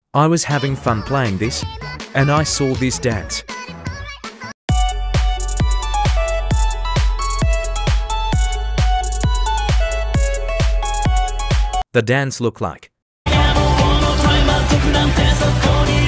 I was having fun playing this, and I saw this dance. The dance looked like